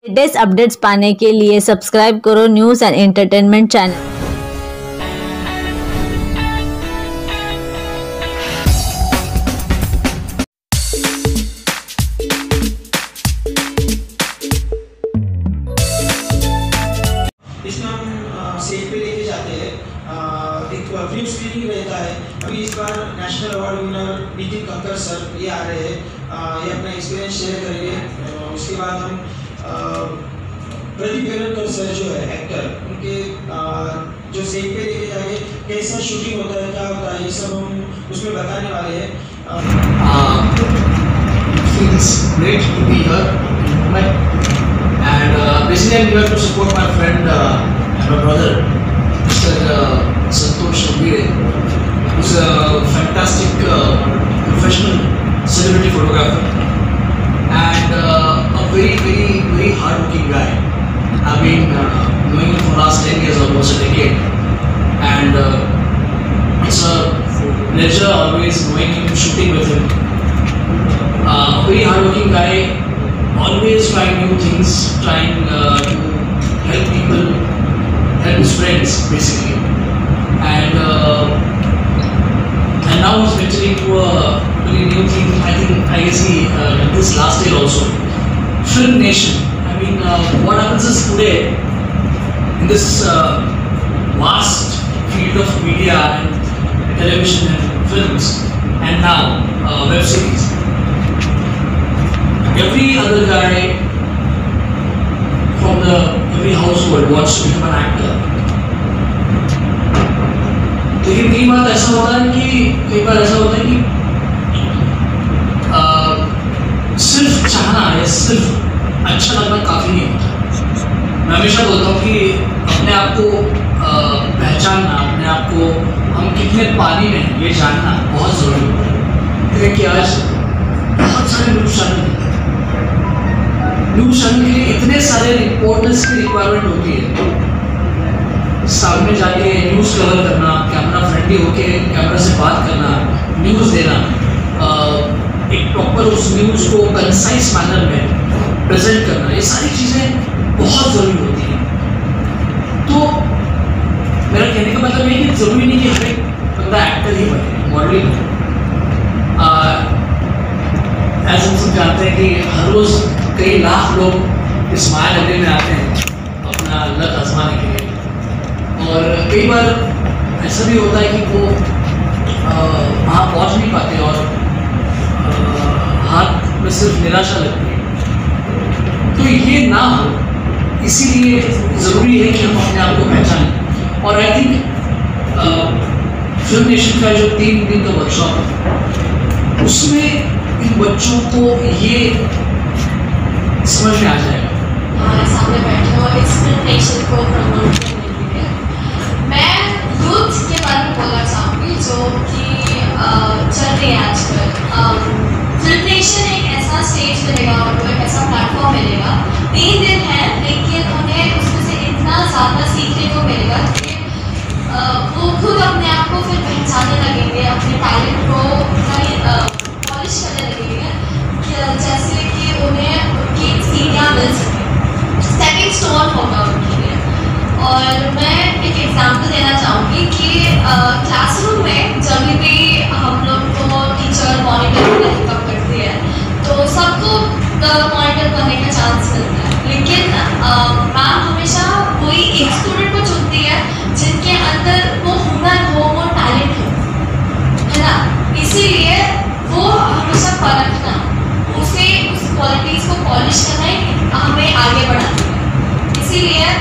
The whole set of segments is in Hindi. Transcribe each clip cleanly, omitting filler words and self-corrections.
लेटेस्ट अपडेट्स पाने के लिए सब्सक्राइब करो न्यूज़ एंड एंटरटेनमेंट चैनल। इसमें हम सेट पे लेके जाते हैं, एक फिल्म स्क्रीनिंग रहता है। अभी इस बार नेशनल अवार्ड विनर सर ये आ रहे हैं, ये अपना एक्सपीरियंस शेयर करेंगे। उसके बाद हम प्रदीप सर जो है एक्टर, उनके जो सेट पे लेके जाएंगे, कैसा शूटिंग होता है, क्या होता है, ये सब हम उसमें बताने वाले हैं। Feels great to be here in Mumbai, and basically I'm here to support my friend and my brother, Mr. Santosh Shambire, who's a fantastic professional celebrity photographer and a very hardworking guy. I've been knowing him for the last 10 years, almost a decade, and it's a pleasure always knowing him, shooting with him. Very hardworking guy, always trying new things, trying to help people, help his friends basically, and now he's venturing to a really new thing. I guess he this last year also, Filmnation. I mean, what happens is today in this vast field of media and television and films, and now web series. Every other guy from every household wants to become an actor. लेकिन कई बार ऐसा होता है कि सिर्फ चाहना या सिर्फ अच्छा लगना काफ़ी नहीं होता। मैं हमेशा बोलता हूँ कि अपने आप को पहचानना, अपने आप को हम कितने पानी में हैं ये जानना बहुत ज़रूरी होता है। कि आज बहुत सारे न्यूज़ चैनल के लिए इतने सारे रिपोर्टर्स की रिक्वायरमेंट होती है। सामने जाके न्यूज़ कवर करना, कैमरा फ्रेंडली होके कैमरा से बात करना, न्यूज़ देना, एक प्रॉपर उस न्यूज़ को कंसाइज मैनर में प्रेजेंट करना, ये सारी चीज़ें बहुत ज़रूरी होती हैं। तो मेरा कहने का मतलब ये कि ज़रूरी नहीं कि हर एक बंदा एक्टर ही बने, मॉडल ही बने। ऐसे हम सब जानते हैं कि हर रोज़ कई लाख लोग इस माया नगरी में आते हैं अपना लक आजमाने के लिए, और कई बार ऐसा भी होता है कि वो वहाँ पहुँच नहीं पाते और हाथ में सिर्फ निराशा लगती है। तो ये ना हो, इसीलिए ज़रूरी है कि हम अपने आप को पहचानें। और आई थिंक फिल्मनेशन का जो 3 दिन का वर्कशॉप है, उसमें इन बच्चों को ये समझ में आ जाएगा। हमारे सामने बैठे हो इस फिल्मनेशन को प्रमोट करने के लिए मैं यूथ के बारे में बोलना चाहूँगी, जो कि चल रही है आजकल। फिल्मनेशन एक ऐसा स्टेज मिलेगा, उनको एक ऐसा प्लेटफॉर्म मिलेगा। 3 दिन है, लेकिन उन्हें उसमें से इतना ज़्यादा सीखने को मिलेगा कि वो खुद अपने आप को फिर पहचानने लगेंगे, अपने टैलेंट को पॉलिश करने लगेंगे, जैसे कि उन्हें उनकी सीढ़ियाँ मिल सकें, स्टेपिंग स्टोन होगा उनके लिए। और मैं एक एग्जांपल देना चाहूँगी कि क्लासरूम में जब भी हम लोग को टीचर मॉनिटर करना पिकअप करती है, तो सबको मॉनिटर करने का चांस मिलता है, लेकिन मैम हमेशा कोई एक स्टूडेंट को चुनती है जिनके अंदर वो हुनर हो, वो टैलेंट हो, है ना। इसीलिए वो हमेशा परखना, उसे उस क्वालिटीज़ को पॉलिश करना ही हमें आगे बढ़ाती है। इसीलिए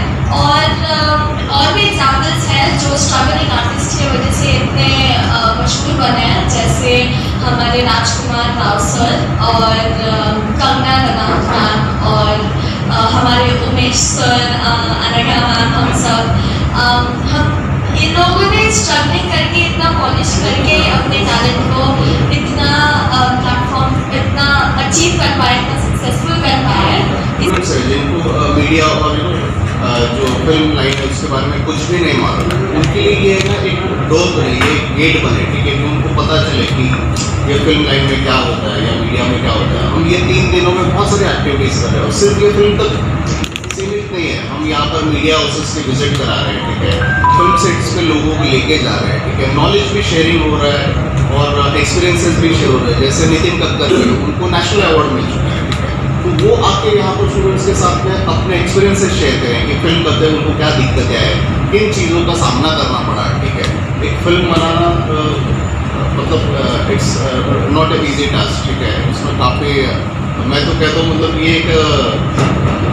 और भी एग्जाम्पल्स हैं जो स्ट्रगलिंग आर्टिस्ट की वजह से इतने मशहूर बने हैं, जैसे हमारे राजकुमार राव सर और कंगना रनौत मैम और हमारे उमेश सर, अनघा मैम, हम सब हम इन लोगों ने स्ट्रगलिंग करके इतना पॉलिश करके अपने टैलेंट को इतना प्लेटफॉर्म इतना अचीव कर पाए, इतना सक्सेसफुल कर पाए। जिनको मीडिया और जो फिल्म लाइन है उसके बारे में कुछ भी नहीं मालूम, उनके लिए ये ना एक डोर बने, एक गेट बने, ठीक है, कि उनको पता चले कि ये फिल्म लाइन में क्या होता है या मीडिया में क्या होता है। हम ये 3 दिनों में बहुत सारी एक्टिविटीज़ कर रहे हैं, और सिर्फ ये फिल्म तक सिर्फ नहीं है, हम यहाँ पर मीडिया हाउसेस के विजिट करा रहे हैं, ठीक है, फिल्म सेट्स पे लोगों को लेके जा रहे हैं, ठीक है, नॉलेज भी शेयरिंग हो रहा है और एक्सपीरियंसेस भी शेयर हो रहे हैं। जैसे नितिन कक्कर उनको नेशनल अवार्ड मिल चुका है, ठीक है, तो वो आके यहाँ पर स्टूडेंट्स के साथ में अपने एक्सपीरियंसेस शेयर करें कि फिल्म करते हुए उनको क्या दिक्कतें आए, किन चीज़ों का सामना करना पड़ा, ठीक है। एक फिल्म बनाना मतलब it's not a easy task, ठीक है, उसमें काफ़ी, मैं तो कहता हूँ मतलब ये एक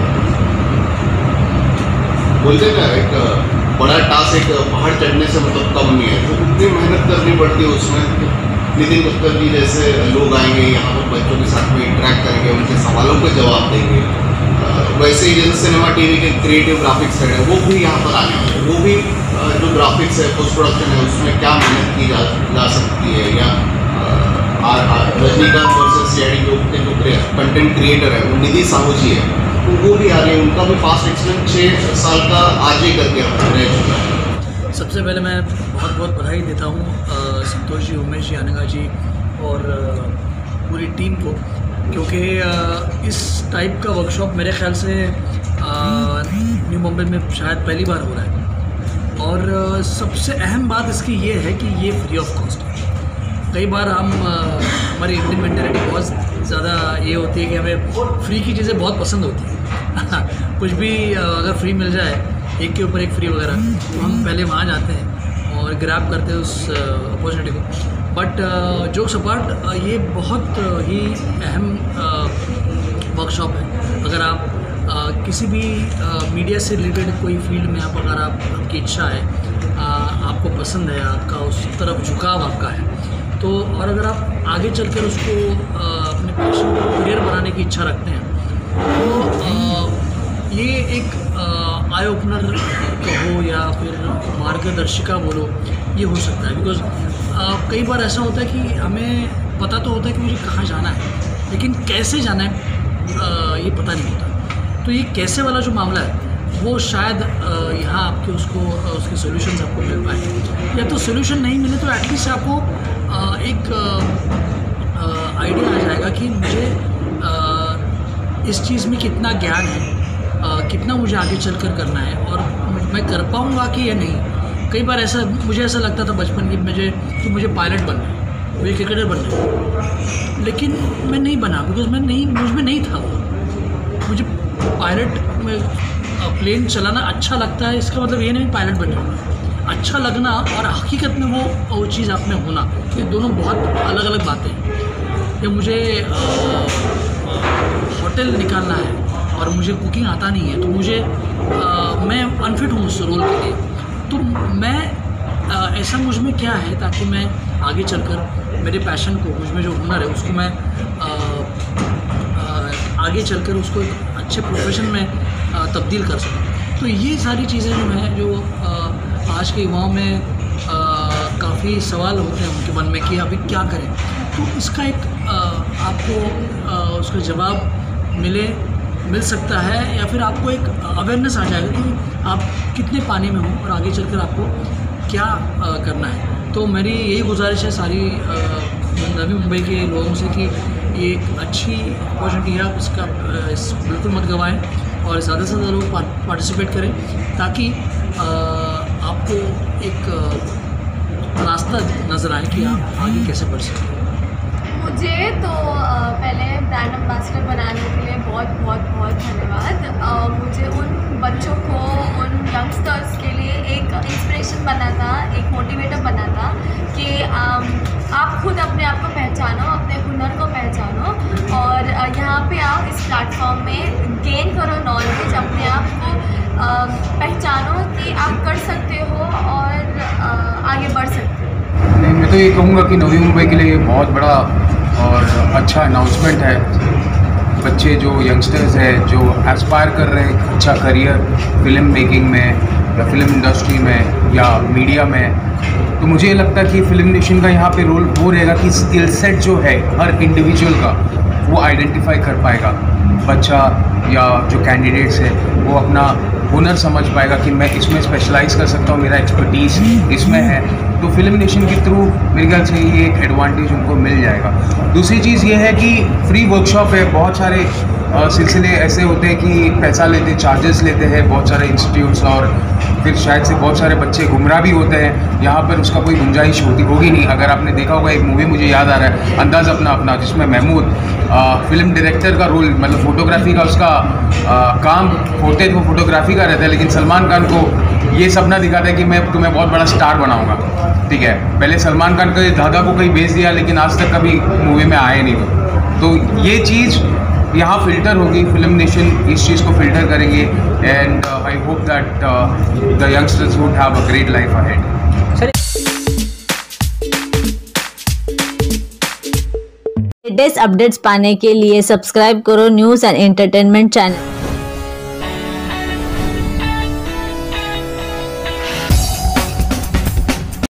बोलते ना एक बड़ा टास्क, एक पहाड़ चढ़ने से मतलब कम नहीं है, तो इतनी मेहनत करनी पड़ती है उसमें। नितिन कक्कर जी जैसे लोग आएंगे यहाँ पर बच्चों के साथ में इंटरेक्ट करेंगे, उनके सवालों के जवाब देंगे। वैसे ही जैसे सिनेमा टीवी के क्रिएटिव ग्राफिक्स है वो भी यहाँ पर आने वाले, वो भी जो ग्राफिक्स है, पोस्ट प्रोडक्शन है, उसमें क्या मेहनत की जा सकती है, या रजनीकांत वर्सेस सीआईडी जो कंटेंट क्रिएटर है वो निधि साहू जी है, तो वो भी आ रहे हैं, उनका भी पास्ट एक्सपीरियंस 6 साल का आज ही करके रह चुका है। सबसे पहले मैं बहुत बहुत बधाई देता हूँ संतोष जी, उमेश जी, अनंगा जी और पूरी टीम को, क्योंकि इस टाइप का वर्कशॉप मेरे ख्याल से न्यू मुंबई में शायद पहली बार हो रहा है। और सबसे अहम बात इसकी ये है कि ये फ्री ऑफ कॉस्ट है। कई बार हम हमारी इंडियन मेंटालिटी बहुत ज़्यादा ये होती है कि हमें फ्री की चीज़ें बहुत पसंद होती हैं कुछ भी अगर फ्री मिल जाए, एक के ऊपर एक फ्री वगैरह, तो हम पहले वहाँ जाते हैं और ग्रैब करते हैं उस अपॉर्चुनिटी को। बट जोक्स अपार्ट, ये बहुत ही अहम वर्कशॉप है। अगर आप किसी भी मीडिया से रिलेटेड कोई फील्ड में आप अगर आपकी इच्छा है, आपको पसंद है, आपका उस तरफ झुकाव आपका है, तो और अगर आप आगे चलकर उसको अपने पैशन को करियर बनाने की इच्छा रखते हैं, तो ये एक आई ओपनर कहो या फिर मार्गदर्शिका बोलो, ये हो सकता है। बिकॉज कई बार ऐसा होता है कि हमें पता तो होता है कि मुझे कहाँ जाना है, लेकिन कैसे जाना है ये पता नहीं होता। तो ये कैसे वाला जो मामला है वो शायद यहाँ आपके उसके सॉल्यूशंस आपको मिल पाए, या तो सॉल्यूशन नहीं मिले तो एटलीस्ट आपको एक आइडिया आ जाएगा कि मुझे इस चीज़ में कितना ज्ञान है, कितना मुझे आगे चलकर करना है और मैं कर पाऊँगा कि या नहीं। कई बार मुझे ऐसा लगता था बचपन की मुझे पायलट बनना है, मुझे क्रिकेटर बनना है, लेकिन मैं नहीं बना, बिकॉज मुझ में नहीं था वो। मुझे पायलट में प्लेन चलाना अच्छा लगता है, इसका मतलब ये नहीं पायलट बनने होना, अच्छा लगना और हकीकत में वो चीज़ आप में होना, ये दोनों बहुत अलग अलग बातें हैं। कि मुझे होटल निकालना है और मुझे कुकिंग आता नहीं है, तो मैं अनफिट हूँ उस रोल के लिए। तो मैं ऐसा मुझ में क्या है ताकि मैं आगे चलकर मेरे पैशन को, मुझ में जो हुनर है उसको मैं आगे चलकर उसको एक अच्छे प्रोफेशन में तब्दील कर सकूँ। तो ये सारी चीज़ें जो हैं, जो आज के युवाओं में काफ़ी सवाल होते हैं उनके मन में कि अभी क्या करें, तो इसका एक आपको उसका जवाब मिल सकता है, या फिर आपको एक अवेयरनेस आ जाएगा कि आप कितने पानी में हो और आगे चलकर आपको क्या करना है। तो मेरी यही गुजारिश है सारी नवी मुंबई के लोगों से कि ये एक अच्छी अपॉर्चुनिटी है, आप इसका बिल्कुल मत गंवाएं और ज़्यादा से ज़्यादा लोग पार्टिसिपेट करें, ताकि आपको एक रास्ता नज़र आए कि आप आगे कैसे बढ़ सकते हैं। मुझे तो पहले ब्रांड एम्बेसडर बनाने के लिए बहुत धन्यवाद। मुझे उन बच्चों को, उन यंगस्टर्स के लिए एक इंस्पिरेशन बना था, एक मोटिवेटर बना था कि आप खुद अपने आप को पहचानो, अपने हुनर को पहचानो और यहाँ पे आओ, इस प्लेटफॉर्म में गेन करो नॉलेज, अपने आप को पहचानो कि आप कर सकते हो और आगे बढ़ सकते हो। नहीं, मैं तो ये कहूँगा कि नवी मुंबई के लिए ये बहुत बड़ा और अच्छा अनाउंसमेंट है। बच्चे जो यंगस्टर्स हैं, जो एस्पायर कर रहे हैं अच्छा करियर फिल्म मेकिंग में या फिल्म इंडस्ट्री में या मीडिया में, तो मुझे लगता है कि फिल्म नेशन का यहाँ पे रोल वो रहेगा कि स्किल सेट जो है हर इंडिविजुअल का वो आइडेंटिफाई कर पाएगा, बच्चा या जो कैंडिडेट्स है वो अपना हुनर समझ पाएगा कि मैं इसमें स्पेशलाइज कर सकता हूँ, मेरा एक्सपर्टीज़ इसमें है। तो फिल्मनेशन के थ्रू मेरे ख्याल से ये एक एडवांटेज उनको मिल जाएगा। दूसरी चीज़ ये है कि फ्री वर्कशॉप है। बहुत सारे सिलसिले ऐसे होते हैं कि पैसा लेते हैं, चार्जेस लेते हैं बहुत सारे इंस्टीट्यूट्स, और फिर शायद से बहुत सारे बच्चे गुमराह भी होते हैं। यहाँ पर उसका कोई गुंजाइश होगी नहीं। अगर आपने देखा होगा एक मूवी मुझे याद आ रहा है, अंदाज़ अपना अपना, जिसमें महमूद फिल्म डायरेक्टर का रोल, मतलब फोटोग्राफी का उसका काम होते तो फोटोग्राफी का रहता है, लेकिन सलमान खान को ये सपना दिखाता है कि मैं तुम्हें बहुत बड़ा स्टार बनाऊंगा। ठीक है, पहले सलमान खान के दादा को कहीं भेज दिया, लेकिन आज तक कभी मूवी में आए नहीं। तो ये चीज़ यहाँ फिल्टर होगी, फिल्मनेशन इस चीज़ को फिल्टर करेंगे, and I hope that the youngsters would have a great life ahead. Latest updates पाने के लिए सब्सक्राइब करो न्यूज़ एंड एंटरटेनमेंट चैनल।